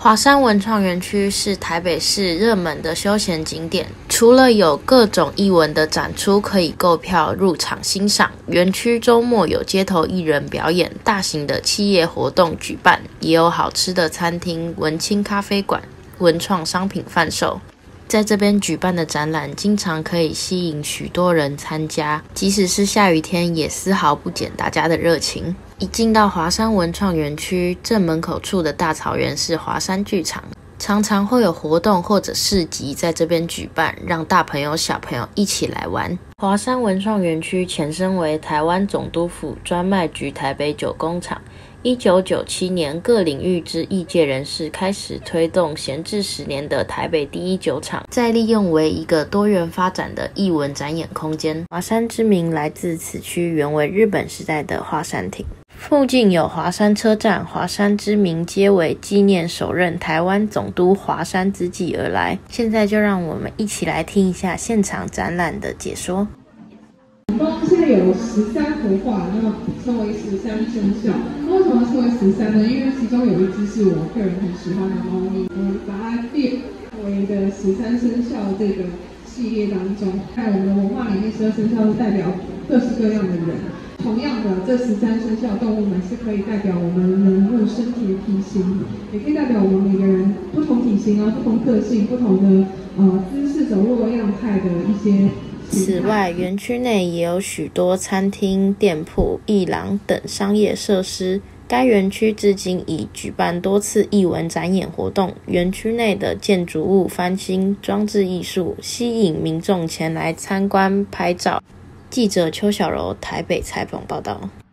华山文创园区是台北市热门的休闲景点，除了有各种艺文的展出可以购票入场欣赏，园区周末有街头艺人表演，大型的企业活动举办，也有好吃的餐厅、文青咖啡馆、文创商品贩售。在这边举办的展览经常可以吸引许多人参加，即使是下雨天也丝毫不减大家的热情。一进到华山文创园区，正门口处的大草原是华山剧场，常常会有活动或者市集在这边举办，让大朋友小朋友一起来玩。华山文创园区前身为台湾总督府专卖局台北酒工厂。1997年，各领域之业界人士开始推动闲置10年的台北第一酒厂，再利用为一个多元发展的艺文展演空间。华山之名来自此区原为日本时代的华山町，附近有华山车站，华山之名皆为纪念首任台湾总督华山之际而来。现在就让我们一起来听一下现场展览的解说。 现在有13幅画，那么称为13生肖。那为什么称为13呢？因为其中有一只是我个人很喜欢的猫咪，把它列为的13生肖这个系列当中，在我们的文化里面，12生肖是代表各式各样的人。同样的，这13生肖动物们是可以代表我们人物身体的体型，也可以代表我们每个人不同体型啊、不同个性、不同的姿势走路的样态的一些。 此外，园区内也有许多餐厅、店铺、艺廊等商业设施。该园区至今已举办多次艺文展演活动，园区内的建筑物翻新、装置艺术，吸引民众前来参观拍照。记者邱小柔台北采访报道。